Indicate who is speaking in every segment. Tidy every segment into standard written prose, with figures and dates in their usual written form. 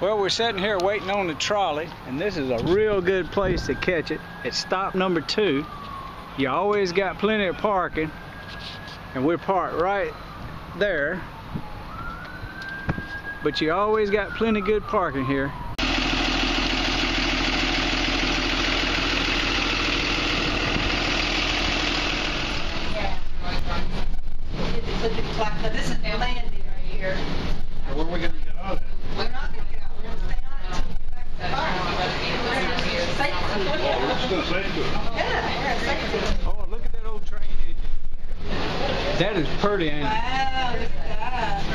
Speaker 1: Well, we're sitting here waiting on the trolley, and this is a real good place to catch it. It's stop number 2. You always got plenty of parking, and we're parked right there. But you always got plenty good parking here.
Speaker 2: Now this is the landing right here.
Speaker 3: Where are we going to get on it?
Speaker 2: We're not going to get out. We're going to stay on it until we get back to the car.
Speaker 3: Oh, we're just going to say to it.
Speaker 2: Yeah, we're at safety.
Speaker 1: Oh, look at that old train engine. That is pretty, ain't it?
Speaker 2: Wow, look at that.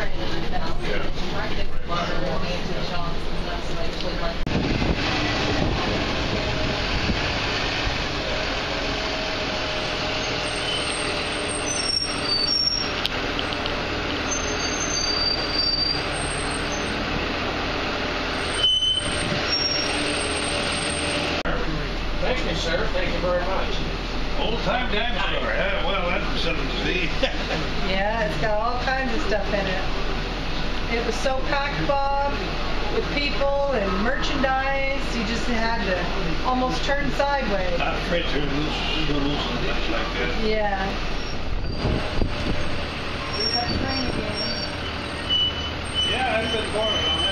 Speaker 4: Thank you, sir. Thank you very much.
Speaker 3: Old time dinosaur. Yeah, well, that's something to see.
Speaker 2: Yeah, it's got all kinds of stuff in it. It was so packed, Bob, with people and merchandise, you just had to almost turn sideways.
Speaker 3: Not afraid to lose and things like that.
Speaker 2: Yeah. Here's that train again.
Speaker 1: Yeah, that's been going on.